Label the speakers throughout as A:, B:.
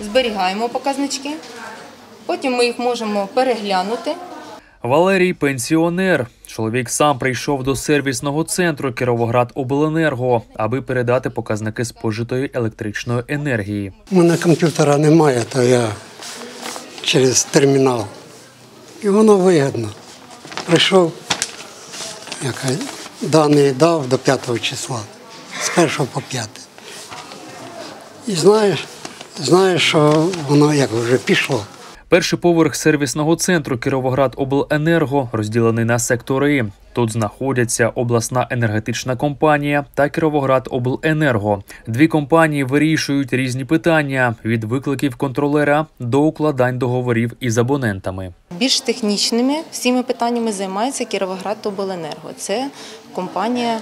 A: зберігаємо показнички, потім ми їх можемо переглянути.
B: Валерій – пенсіонер. Чоловік сам прийшов до сервісного центру «Кіровоградобленерго», аби передати показники спожитої електричної енергії.
C: У мене комп'ютера немає, то я через термінал. І воно вигідно. Прийшов, дані дав до 5 числа, з 1 по 5. І знаєш, що воно як вже пішло.
B: Перший поверх сервісного центру «Кіровоградобленерго» розділений на сектори. Тут знаходяться обласна енергетична компанія та «Кіровоградобленерго». Дві компанії вирішують різні питання – від викликів контролера до укладань договорів із абонентами.
A: Більш технічними всіми питаннями займається «Кіровоградобленерго». Це компанія,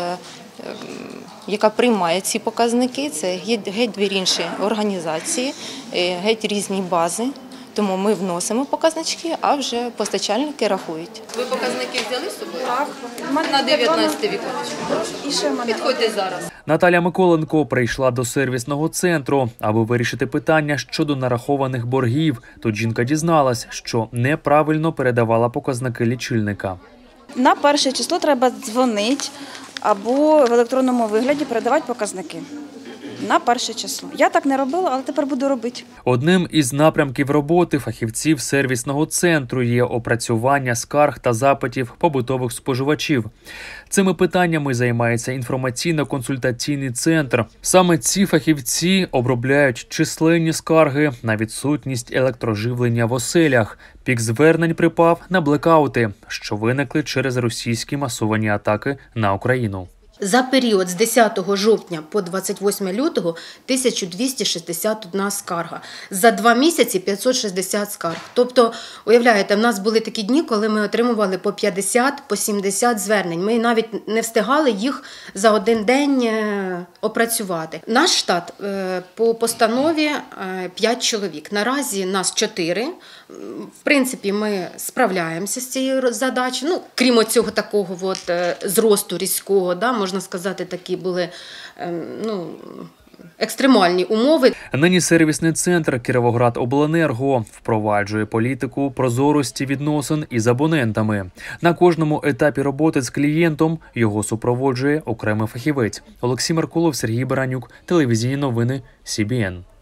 A: яка приймає ці показники, це геть дві інші організації, геть різні бази. Тому ми вносимо показнички, а вже постачальники рахують. Ви показники взяли з собою?
D: Так.
A: На 19 віконечко. Підходьте зараз.
B: Наталя Миколенко прийшла до сервісного центру, аби вирішити питання щодо нарахованих боргів. Тут жінка дізналась, що неправильно передавала показники лічильника.
D: На 1 число треба дзвонити або в електронному вигляді передавати показники. На 1 число. Я так не робила, але тепер буду робити.
B: Одним із напрямків роботи фахівців сервісного центру є опрацювання скарг та запитів побутових споживачів. Цими питаннями займається інформаційно-консультаційний центр. Саме ці фахівці обробляють численні скарги на відсутність електроживлення в оселях. Пік звернень припав на блекаути, що виникли через російські масовані атаки на Україну.
E: За період з 10 жовтня по 28 лютого 1261 скарга. За 2 місяці 560 скарг. Тобто, уявляєте, в нас були такі дні, коли ми отримували по 50, по 70 звернень. Ми навіть не встигали їх за один день опрацювати. Наш штат по постанові 5 чоловік. Наразі нас 4. В принципі, ми справляємося з цією задачею. Ну, крім цього такого зросту різкого, можна сказати, такі були екстремальні умови.
B: Нині сервісний центр «Кіровоградобленерго» впроваджує політику прозорості відносин із абонентами. На кожному етапі роботи з клієнтом його супроводжує окремий фахівець. Олексій Меркулов, Сергій Баранюк, телевізійні новини СІБІН.